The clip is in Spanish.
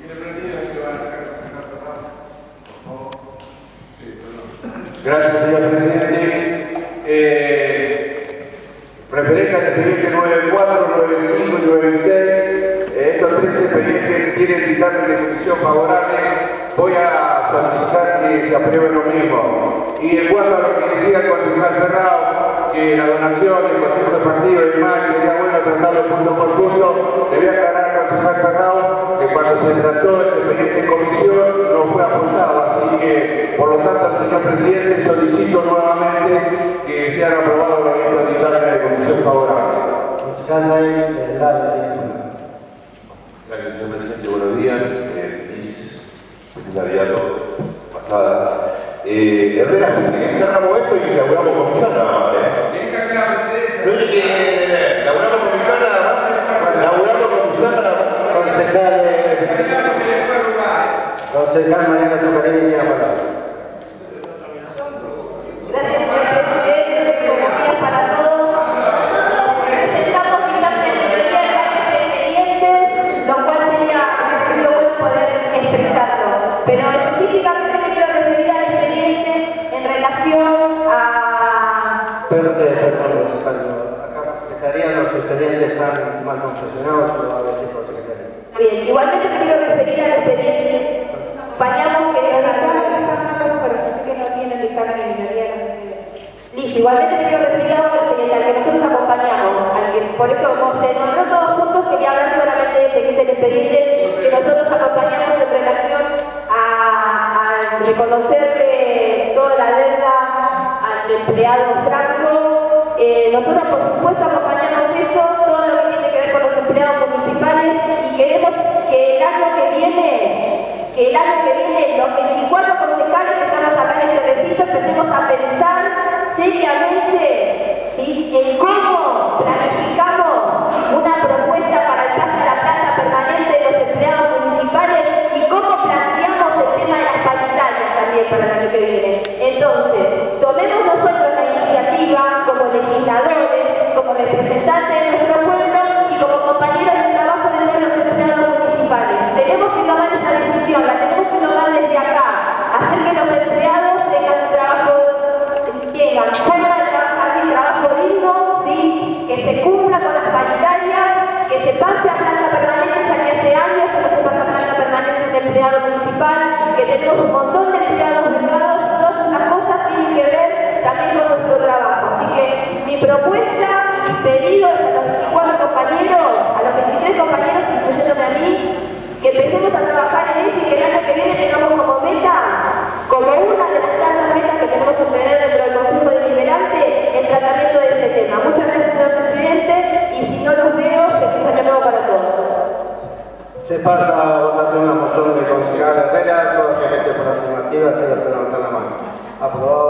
Gracias, señor presidente. Referente al expediente 94, 95 y 96, estos tres expedientes tienen dictamen de comisión favorable. Voy a solicitar que se apruebe lo mismo. Y en cuanto a lo que decía el concejal Ferrao, que la donación del consejo de partido y demás sería bueno tratarlo punto por punto, le voy a aclarar al concejal Ferrao que cuando se trató del expediente en comisión no fue apoyado, así que por lo tanto, señor presidente, solicito nuevamente que sean aprobados los dictámenes de comisión favorable. Concejal May, del lado de Gracias, señor presidente. Buenos días. Navidad pasada. Herrera, cerramos esto y laburamos comisión nada más. Laburamos comisión nada más. Laburamos comisión nada más. Concejal Mariana Zuccarelli tiene la palabra. Gracias, señor presidente. Buenos días para todos. Nosotros presentamos dictámenes expedientes, lo cual sería bueno poder expresarlo. Pero específicamente me quiero referir al expediente en relación a... Perdón, concejal. Acá secretaría, los expedientes están mal confeccionados, pero a veces por secretaría. Bien, igualmente me quiero referir al expediente. Acompañamos que... Listo, igualmente me quiero referir a otro expediente al que nosotros acompañamos, por eso como se nombró todos juntos, quería hablar solamente de este expediente que nosotros acompañamos en relación a reconocerle toda la deuda al empleado Franco. Nosotros por supuesto acompañamos eso, todo lo que tiene que ver con los empleados municipales, y queremos que el año que viene, los 24 concejales que estamos acá en este recinto empecemos a pensar seriamente, ¿sí?, en cómo planificamos una propuesta para el pase a la planta permanente de los empleados municipales y cómo planteamos el tema de las paritarias también para el año que viene. Entonces, tomemos nosotros la iniciativa como legisladores, como representantes de nuestro pueblo y como compañeros de trabajo de todos los empleados municipales. Tenemos que tomar esa decisión, la tenemos que tomar desde acá, hacer que los empleados tengan un trabajo, puedan trabajar en trabajo digno, ¿sí?, que se cumpla con las paritarias, que se pase a planta permanente, ya que hace años que no se pasa a planta permanente un empleado municipal, que tenemos un montón de empleados privados, todas esas cosas tienen que ver también con nuestro trabajo. Así que mi propuesta y mi pedido es a los 24 compañeros, a los 23 compañeros, incluyéndome a mí, que empecemos a trabajar en eso y que el año que viene tengamos como meta, como una de las tantas metas que tenemos que tener dentro del Consejo Deliberante, el tratamiento de este tema. Muchas gracias, señor presidente, y si no los veo, feliz año nuevo para todos. Se pasa a votación la moción del concejal Herrera. Toda la gente por afirmativa se hace levantar la mano. Aprobado.